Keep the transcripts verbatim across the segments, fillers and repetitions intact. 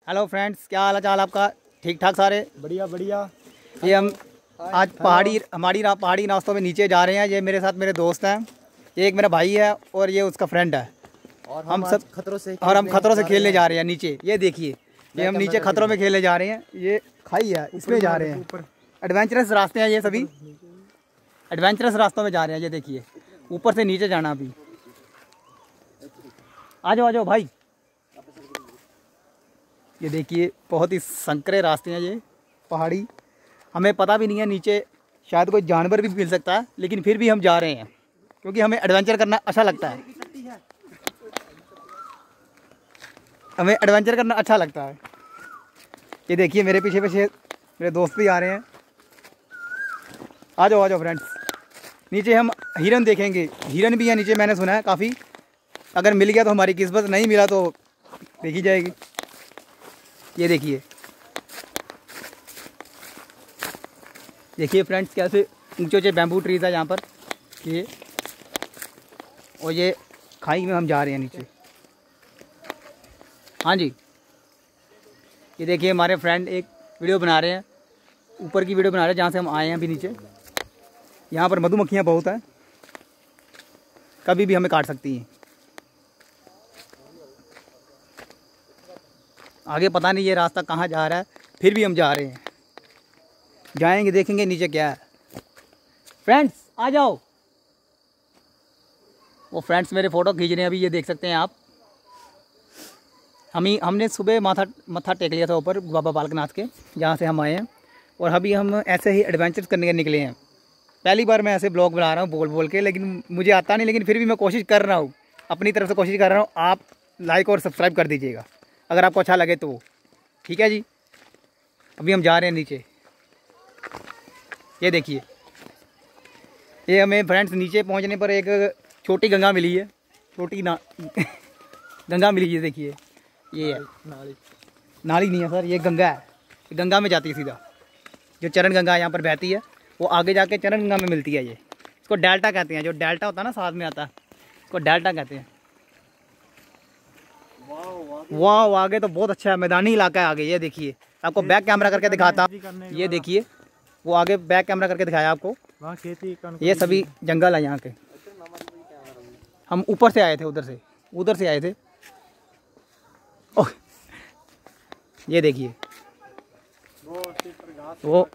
Hello friends, क्या हाल चाल आपका? ठीक ठाक सारे? बढ़िया बढ़िया। ये हम आज पहाड़ी हमारी रा, पहाड़ी रास्तों में नीचे जा रहे हैं। ये मेरे साथ मेरे दोस्त हैं, ये एक मेरा भाई है और ये उसका फ्रेंड है। और हम, हम सब खतरों से और हम खतरों से खेलने जा रहे हैं नीचे। ये देखिए, ये हम नीचे खतरों में खेलने जा रहे हैं। ये खाई है, इसमें जा रहे हैं। एडवेंचरस रास्ते हैं ये सभी, एडवेंचरस रास्तों में जा रहे हैं। ये देखिए, ऊपर से नीचे जाना। अभी आ जाओ आ जाओ भाई। ये देखिए, बहुत ही संकरे रास्ते हैं ये पहाड़ी। हमें पता भी नहीं है नीचे शायद कोई जानवर भी मिल सकता है, लेकिन फिर भी हम जा रहे हैं क्योंकि हमें एडवेंचर करना अच्छा लगता है। हमें एडवेंचर करना अच्छा लगता है। ये देखिए, मेरे पीछे पीछे मेरे दोस्त भी आ रहे हैं। आ जाओ आ जाओ फ्रेंड्स। नीचे हम हिरन देखेंगे। हिरन भी है नीचे, मैंने सुना है काफ़ी। अगर मिल गया तो हमारी किस्मत, नहीं मिला तो देखी जाएगी। ये देखिए देखिए फ्रेंड्स, कैसे ऊंचे ऊंचे बैम्बू ट्रीज है यहाँ पर ये। और ये खाई में हम जा रहे हैं नीचे। हाँ जी, ये देखिए हमारे फ्रेंड एक वीडियो बना रहे हैं, ऊपर की वीडियो बना रहे हैं जहाँ से हम आए हैं अभी नीचे। यहाँ पर मधुमक्खियाँ बहुत हैं, कभी भी हमें काट सकती हैं। आगे पता नहीं ये रास्ता कहाँ जा रहा है, फिर भी हम जा रहे हैं। जाएंगे, देखेंगे नीचे क्या है। फ्रेंड्स आ जाओ। वो फ्रेंड्स मेरे फ़ोटो खींच रहे हैं अभी, ये देख सकते हैं आप। हम ही हमने सुबह माथा मत्था टेक लिया था ऊपर बाबा बालकनाथ के, जहाँ से हम आए हैं। और अभी हम ऐसे ही एडवेंचर करने के निकले हैं। पहली बार मैं ऐसे ब्लॉग बना रहा हूँ बोल बोल के, लेकिन मुझे आता नहीं, लेकिन फिर भी मैं कोशिश कर रहा हूँ, अपनी तरफ से कोशिश कर रहा हूँ। आप लाइक और सब्सक्राइब कर दीजिएगा अगर आपको अच्छा लगे तो। ठीक है जी, अभी हम जा रहे हैं नीचे। ये देखिए, ये हमें फ्रेंड्स नीचे पहुंचने पर एक छोटी गंगा मिली है। छोटी ना गंगा मिली है। देखिए, ये है नाली। नाली नहीं है सर, ये गंगा है। गंगा में जाती है सीधा। जो चरण गंगा यहाँ पर बहती है, वो आगे जाके चरण गंगा में मिलती है। ये इसको डेल्टा कहते हैं। जो डेल्टा होता है ना, साथ में आता है, इसको डेल्टा कहते हैं। वाह, आगे तो बहुत अच्छा है, मैदानी इलाका है आगे। ये देखिए, आपको बैक कैमरा करके दिखाता। ये देखिए, वो आगे बैक कैमरा करके दिखाया आपको। वहाँ खेती, ये सभी जंगल है यहाँ के। हम ऊपर से आए थे, उधर से उधर से आए थे। ओह, ये देखिए, वो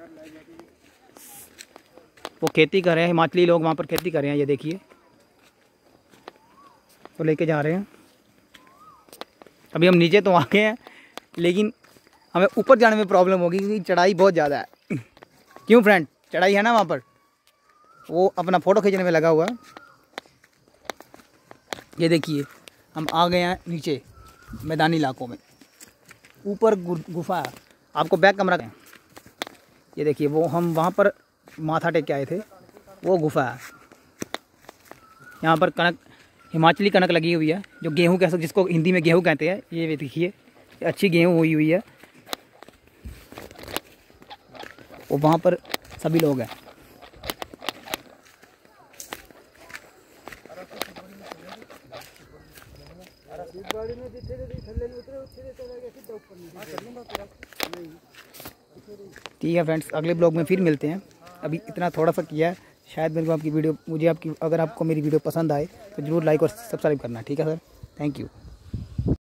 वो खेती कर रहे हैं, हिमाचली लोग वहाँ पर खेती कर रहे हैं। ये देखिए, तो लेके जा रहे हैं। अभी हम नीचे तो आ गए हैं, लेकिन हमें ऊपर जाने में प्रॉब्लम होगी क्योंकि चढ़ाई बहुत ज़्यादा है। क्यों फ्रेंड, चढ़ाई है ना वहाँ पर। वो अपना फ़ोटो खींचने में लगा हुआ है। ये देखिए, हम आ गए हैं नीचे मैदानी इलाकों में। ऊपर गुफा है, आपको बैक कमरा। ये देखिए, वो हम वहाँ पर माथा टेक के आए थे, वो गुफा है। यहाँ पर कनक, हिमाचली कनक लगी हुई है, जो गेहूँ कह सकते, जिसको हिंदी में गेहूँ कहते हैं। ये देखिए, अच्छी गेहूँ हुई हुई है। वो वहाँ पर सभी लोग हैं। ठीक है फ्रेंड्स, अगले ब्लॉग में फिर मिलते हैं। अभी इतना थोड़ा सा किया है, शायद मेरे को आपकी वीडियो मुझे आपकी अगर आपको मेरी वीडियो पसंद आए तो ज़रूर लाइक और सब्सक्राइब करना। ठीक है सर, थैंक यू।